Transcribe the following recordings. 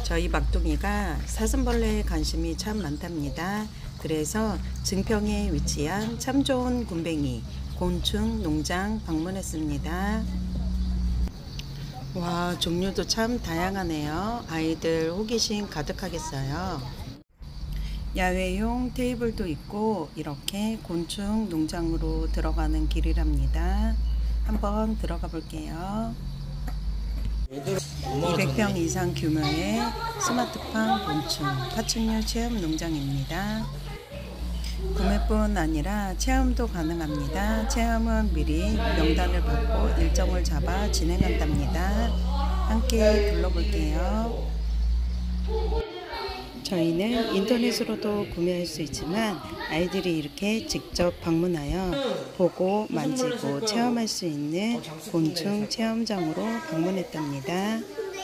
저희 막둥이가 사슴벌레에 관심이 참 많답니다. 그래서 증평에 위치한 참 좋은 굼벵이 곤충 농장 방문했습니다. 와, 종류도 참 다양하네요. 아이들 호기심 가득하겠어요. 야외용 테이블도 있고 이렇게 곤충 농장으로 들어가는 길이랍니다. 한번 들어가 볼게요. 200평 이상 규모의 스마트팜 곤충 파충류 체험 농장입니다. 구매뿐 아니라 체험도 가능합니다. 체험은 미리 명단을 받고 일정을 잡아 진행한답니다. 함께 둘러볼게요. 저희는 인터넷으로도 구매할 수 있지만 아이들이 이렇게 직접 방문하여 보고 만지고 체험할 수 있는 곤충 체험장으로 방문했답니다.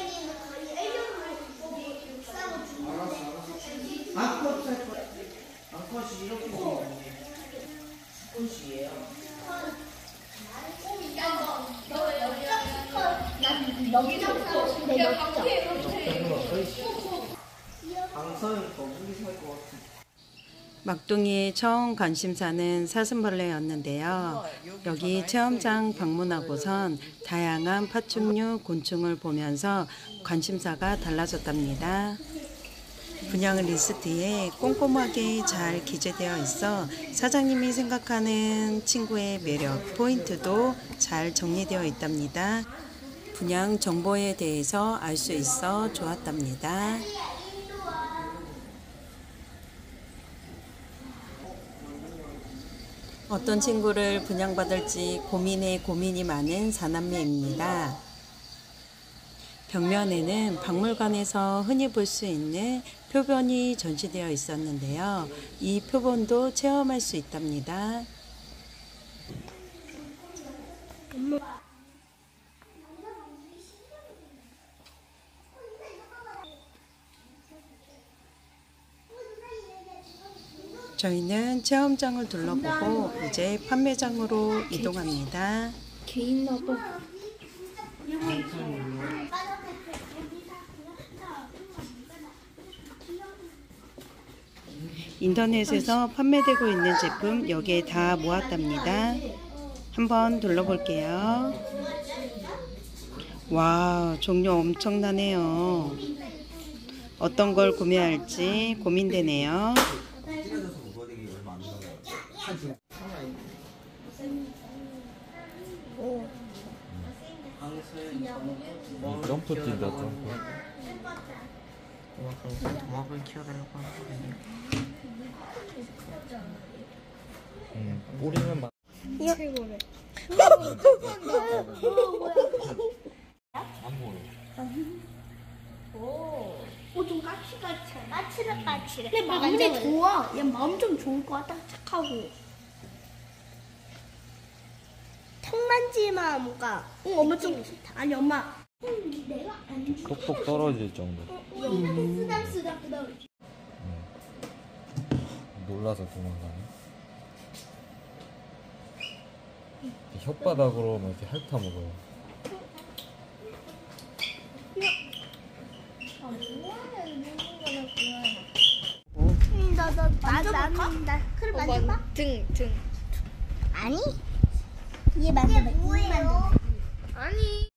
막둥이의 처음 관심사는 사슴벌레였는데요. 여기 체험장 방문하고선 다양한 파충류 곤충을 보면서 관심사가 달라졌답니다. 분양 리스트에 꼼꼼하게 잘 기재되어 있어 사장님이 생각하는 친구의 매력, 포인트도 잘 정리되어 있답니다. 분양 정보에 대해서 알 수 있어 좋았답니다. 어떤 친구를 분양받을지 고민이 많은 사남매입니다. 벽면에는 박물관에서 흔히 볼 수 있는 표본이 전시되어 있었는데요. 이 표본도 체험할 수 있답니다. 저희는 체험장을 둘러보고 이제 판매장으로 이동합니다. 개인 나도. 인터넷에서 판매되고 있는 제품 여기에 다 모았답니다. 한번 둘러볼게요. 와, 종류 엄청나네요. 어떤 걸 구매할지 고민되네요. 점프 뛴다 점프. 도마뱀 키워달라고 하는 거거든요. 꼬리는 막. 최고래. 안 보여. 좀 까칠까칠해. 까칠해. 근데 마음이 좋아. 얘 마음 좀 좋을 것 같아. 착하고. 턱 만지만 뭔가. 엄마 좀 좋다. 아니 엄마. 내가 안 줘. 톡톡 떨어질 정도. 쓰담쓰담. 놀라서 도망가네. 혓바닥으로 막 이렇게 핥아 먹어요. 나 그래 만져봐. 등. 아니. 얘 만져봐. 뭐예요? 아니.